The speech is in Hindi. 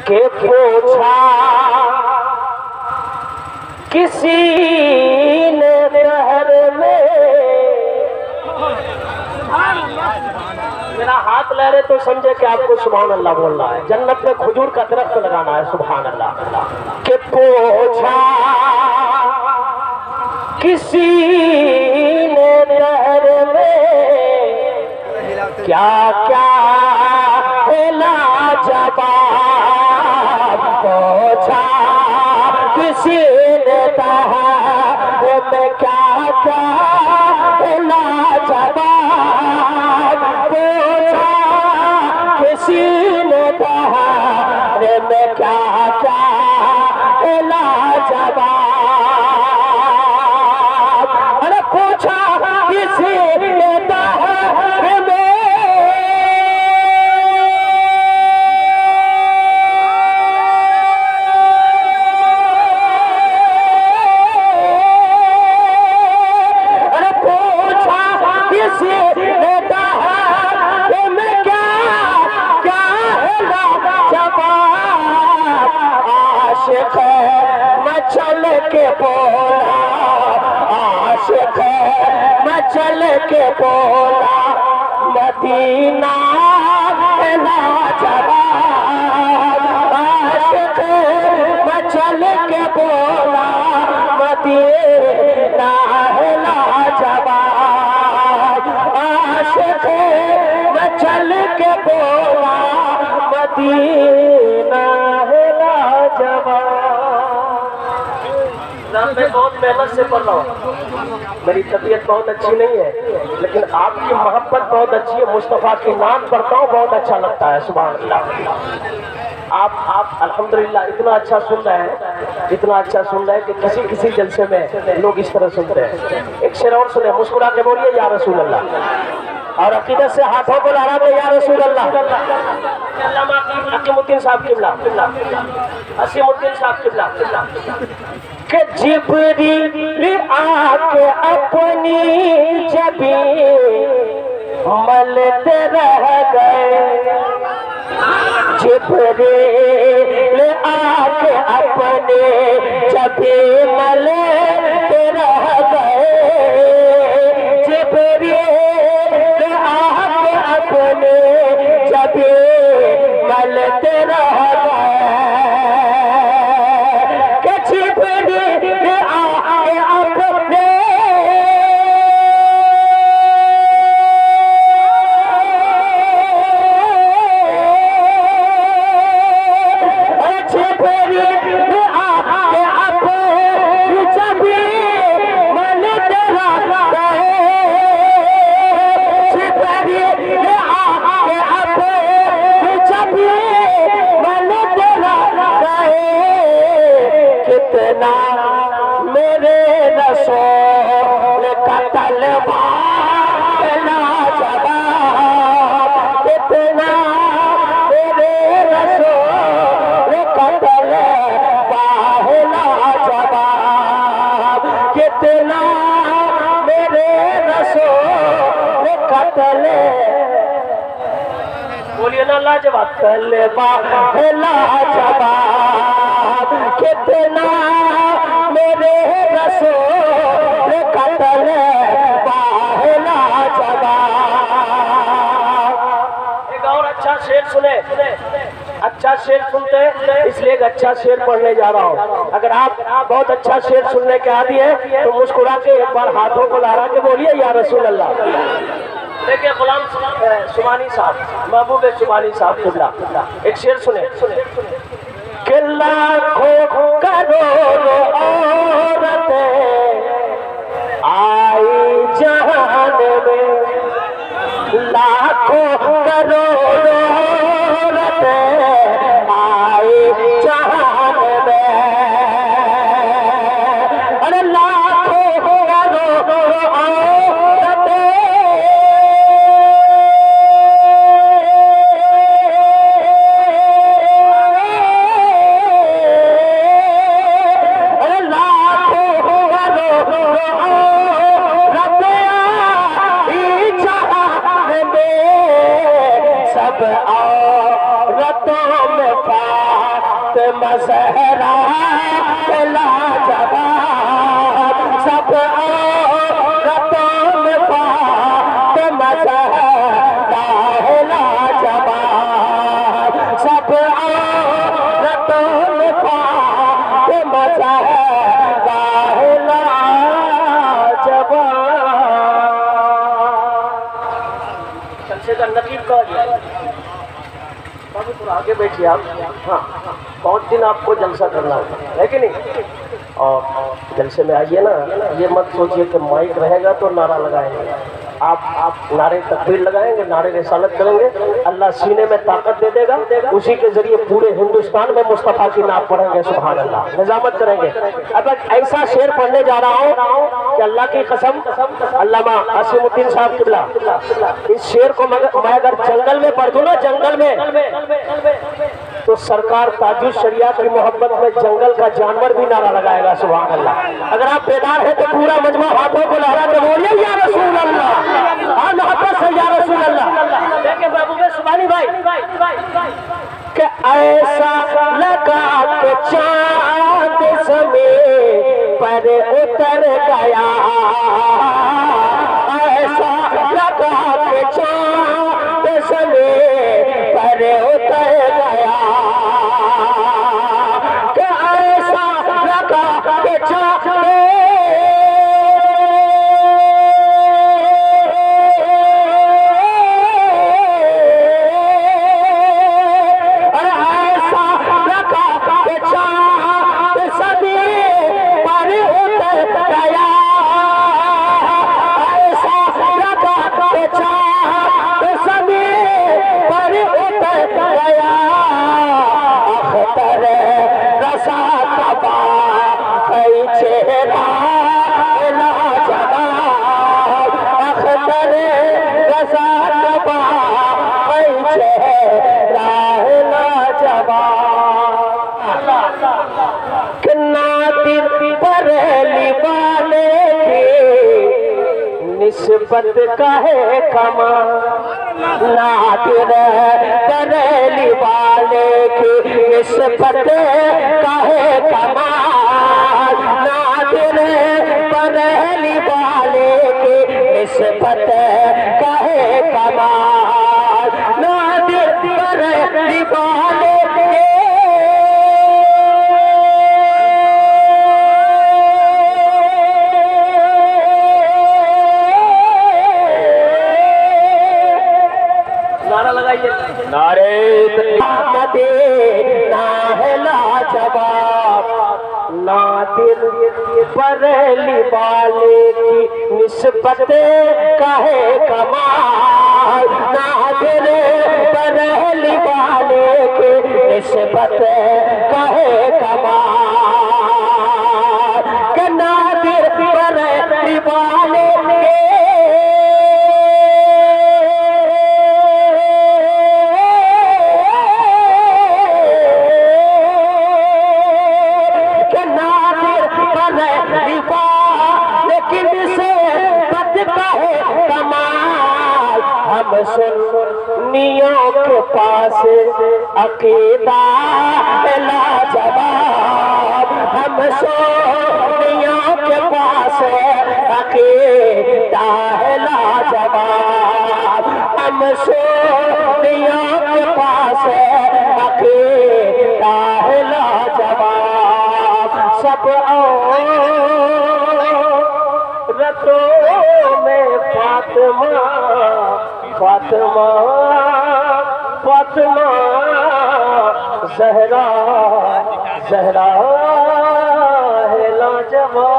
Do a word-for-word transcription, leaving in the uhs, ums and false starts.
के पूछा किसी ने शहर में, मेरा हाथ ले रहे तो समझे कि आपको सुभान अल्लाह बोल रहा है। जन्नत में खजूर का दरख्त लगाना है, सुभान अल्लाह। के पूछा किसी ने शहर में क्या क्या लाजवाब पूछा किसी ने कहा मैं क्या क्या लाजवाब पूछा किसी ने कहा मैं क्या क्या लाजवाब। अरे पूछा किसी ने कहा चल के बोला आशिक मैं चल के बोला मदीना लाजवाब। आशिक मैं चल के बोला मदीना लाजवाब। आशिक मैं चल के बोला मदीना लाजवाब। मैं बहुत मेहनत से पढ़ रहा हूँ, मेरी तबीयत बहुत अच्छी नहीं है, लेकिन आपकी मोहब्बत बहुत अच्छी है। मुस्तफ़ा की नाम पढ़ता हूँ, बहुत अच्छा लगता है, सुभान अल्लाह। आप आप अल्हम्दुलिल्लाह इतना अच्छा सुन रहे हैं, इतना अच्छा सुन रहे हैं कि किसी किसी जलसे में लोग इस तरह सुनते हैं। एक शेर और सुने, मुस्कुरा के बोलिए या रसूल अल्लाह, और अकीदत से हाथों को लहरा दे या रसूल अल्लाह। अकीमुद्दीन साहब किबला, असीमुद्दीन साहब किबला के जिब्रील आके अपनी जबी मलते रह गए। जिब्रील आके अपने जबी मलते रह गए। जिब्रील आके अपने जबी मलते रह गए। मेरे रसूल का तलबा लाजवाब, कितना मेरे रसूल का तलबा लाजवाब, कितना मेरे रसूल का तलबा। बोलिए ना लाजवाब, तलबा लाजवाब, कितना मेरे रसूल का तलबा लाजवाब। एक और अच्छा शेर सुने, अच्छा शेर सुनते हैं इसलिए एक अच्छा शेर पढ़ने जा रहा हूँ। अगर आप बहुत अच्छा शेर सुनने के आदी हैं तो मुस्कुरा के एक बार हाथों को लहरा के बोलिए या रसूल अल्लाह। देखिए गुलाम सुबानी साहब, महबूब सुबानी साहब किबला, एक शेर सुने कि लाखों करोड़ों औरतें आई जहान में, लाखों करोड़ों औरतें आई जहान में। अरे लाखों करोड़ों औरतें फातिमा ज़हरा लाजवाब, सब औरतों में फातिमा ज़हरा लाजवाब, सब औरतों में फातिमा ज़हरा लाजवाब। जलसे का नकीब कहा जाए, बाबू थोड़ा आगे बैठिए आप। हाँ, बहुत दिन आपको जलसा करना है कि नहीं? और जलसे में आइए ना, ये मत सोचिए कि माइक रहेगा तो नारा लगाएंगे। आप आप नारे तकबीर लगाएंगे, नारे रिसालत करेंगे, अल्लाह सीने में ताकत दे देगा, उसी के जरिए पूरे हिंदुस्तान में मुस्तफ़ा की नाम पढ़ेंगे। सुभान अल्लाह, निजामत करेंगे। अब ऐसा शेर पढ़ने जा रहा हूँ कि अल्लाह की कसम, अल्लामा असीमुद्दीन साहब किबला, इस शेर को मैं अगर जंगल में पढ़ दूँ ना, जंगल में, तो सरकार ताजुल शरिया की मोहब्बत में जंगल का जानवर भी नारा लगाएगा। सुभान अल्लाह। अगर आप बेदार है तो पूरा मजमा हाथों को लहरा के बोलिए या रसूल अल्लाह, हाँ मोहब्बत से या रसूल अल्लाह। देखे बाबू के सुबानी भाई कि ऐसा लगा के चांद समय पर उतर गया, ऐसा लगा के चांद समय पर उतर गया, कि ऐसा लगा के चांद निस्बत काहे कमा, नादिर बरेली वाले की निस्बत काहे कमा, नादिर बरेली वाले की निस्बत काहे कमा, नादिर बरेली वाले नारे मदीना है लाजवाब, नादिर बरेली वाले की निस्बत काहे कमाल, नादिर बरेली वाले की निस्बत काहे कमाल, कि नादिर बरेली वाले सुन्नियों के पास अकीदा लाजवाब, हम सुन्नियों के पास अकीदा लाजवाब, हम सुन्नियों के पास अकीदा लाजवाब, सब औरतों में फातिमा फातिमा फातिमा ज़हरा ज़हरा है लाजवाब।